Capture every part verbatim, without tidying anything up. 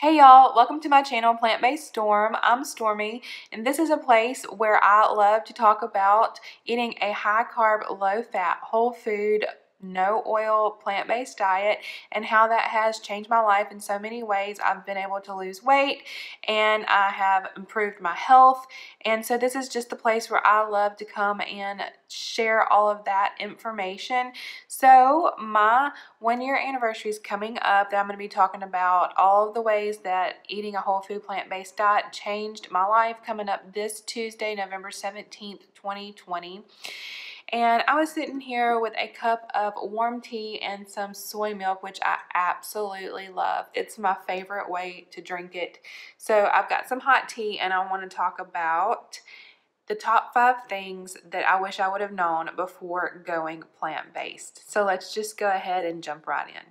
Hey y'all, welcome to my channel Plant-Based Storm. I'm Stormy, and this is a place where I love to talk about eating a high carb, low fat, whole food, no oil, plant-based diet and how that has changed my life in so many ways. I've been able to lose weight and I have improved my health, and so this is just the place where I love to come and share all of that information. So my one year anniversary is coming up that I'm going to be talking about all of the ways that eating a whole food plant-based diet changed my life, coming up this Tuesday, November seventeenth, twenty twenty. And I was sitting here with a cup of warm tea and some soy milk, which I absolutely love. It's my favorite way to drink it. So I've got some hot tea and I want to talk about the top five things that I wish I would have known before going plant-based. So let's just go ahead and jump right in.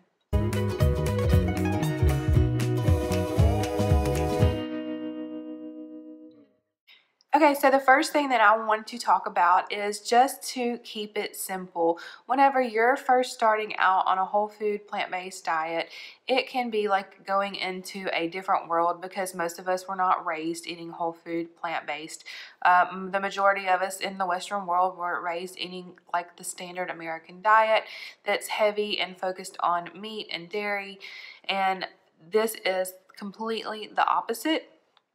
Okay, so the first thing that I want to talk about is just to keep it simple. Whenever you're first starting out on a whole food plant-based diet, it can be like going into a different world because most of us were not raised eating whole food plant-based. Um, the majority of us in the Western world were raised eating like the standard American diet that's heavy and focused on meat and dairy, and this is completely the opposite.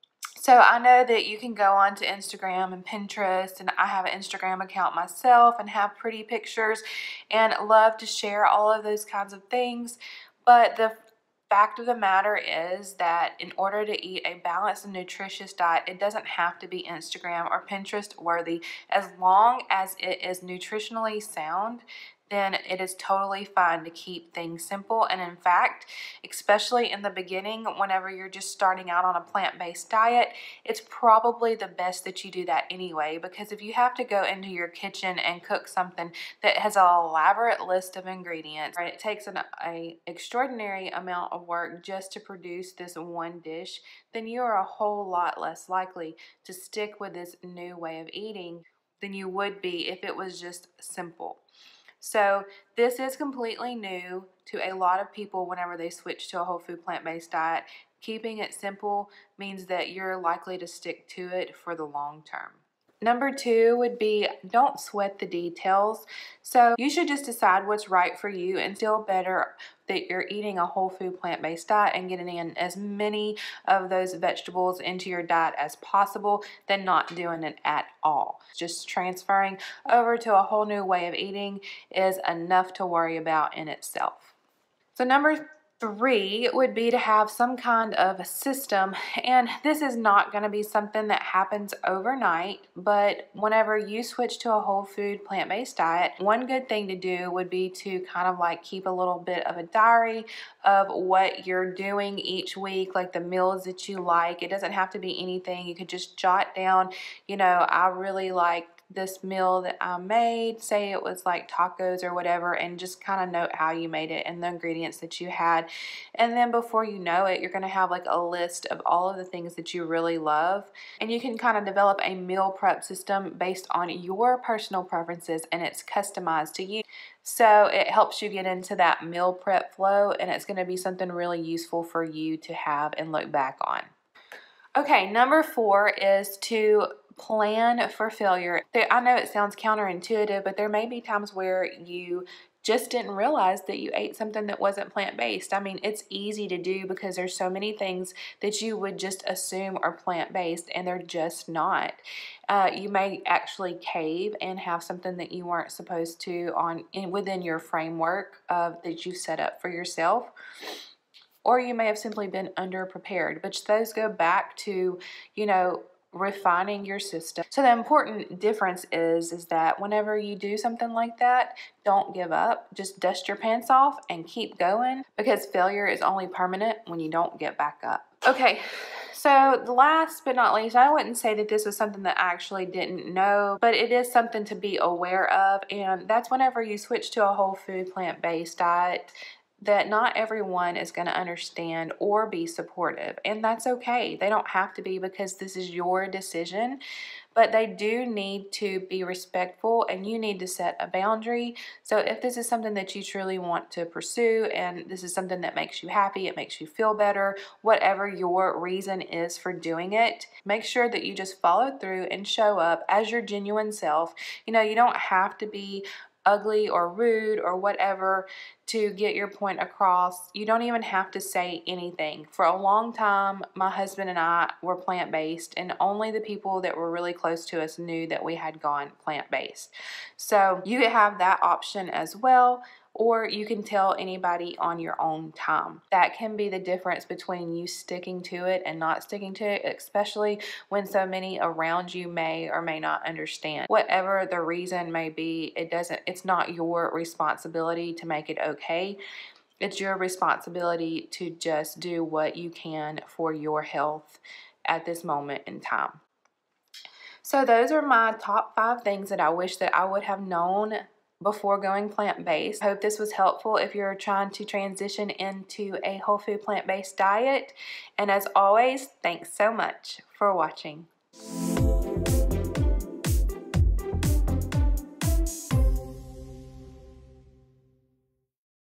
So I know that you can go onto Instagram and Pinterest, and I have an Instagram account myself and have pretty pictures and love to share all of those kinds of things. But the fact of the matter is that in order to eat a balanced and nutritious diet, it doesn't have to be Instagram or Pinterest worthy. As long as it is nutritionally sound, then it is totally fine to keep things simple. And in fact, especially in the beginning, whenever you're just starting out on a plant-based diet, it's probably the best that you do that anyway, because if you have to go into your kitchen and cook something that has an elaborate list of ingredients, right, it takes an a extraordinary amount of work just to produce this one dish, then you are a whole lot less likely to stick with this new way of eating than you would be if it was just simple. So this is completely new to a lot of people whenever they switch to a whole food plant-based diet. Keeping it simple means that you're likely to stick to it for the long term. Number two would be don't sweat the details. So you should just decide what's right for you and feel better that you're eating a whole food plant-based diet and getting in as many of those vegetables into your diet as possible than not doing it at all. Just transferring over to a whole new way of eating is enough to worry about in itself. So number three would be to have some kind of a system, and this is not going to be something that happens overnight, but whenever you switch to a whole food plant-based diet, one good thing to do would be to kind of like keep a little bit of a diary of what you're doing each week, like the meals that you like. It doesn't have to be anything. You could just jot down, you know, I really like this meal that I made, say it was like tacos or whatever, and just kind of note how you made it and the ingredients that you had. And then before you know it, you're going to have like a list of all of the things that you really love, and you can kind of develop a meal prep system based on your personal preferences, and it's customized to you. So it helps you get into that meal prep flow, and it's going to be something really useful for you to have and look back on. Okay, number four is to plan for failure. I know it sounds counterintuitive, but there may be times where you just didn't realize that you ate something that wasn't plant-based. I mean, it's easy to do because there's so many things that you would just assume are plant-based and they're just not. Uh, you may actually cave and have something that you weren't supposed to on in, within your framework of that you set up for yourself. Or you may have simply been underprepared, but those go back to, you know, refining your system. So the important difference is, is that whenever you do something like that, don't give up. Just dust your pants off and keep going, because failure is only permanent when you don't get back up. Okay. So the last but not least, I wouldn't say that this was something that I actually didn't know, but it is something to be aware of, and that's whenever you switch to a whole food plant-based diet, that not everyone is going to understand or be supportive, and that's okay. They don't have to be, because this is your decision, but they do need to be respectful, and you need to set a boundary. So if this is something that you truly want to pursue, and this is something that makes you happy, it makes you feel better, whatever your reason is for doing it, make sure that you just follow through and show up as your genuine self. You know, you don't have to be ugly or rude or whatever to get your point across. You don't even have to say anything. For a long time, my husband and I were plant-based, and only the people that were really close to us knew that we had gone plant-based. So you have that option as well, or you can tell anybody on your own time. That can be the difference between you sticking to it and not sticking to it, especially when so many around you may or may not understand. Whatever the reason may be, it doesn't, it's not your responsibility to make it okay. It's your responsibility to just do what you can for your health at this moment in time. So those are my top five things that I wish that I would have known before going plant-based. I hope this was helpful if you're trying to transition into a whole food plant-based diet. And as always, thanks so much for watching.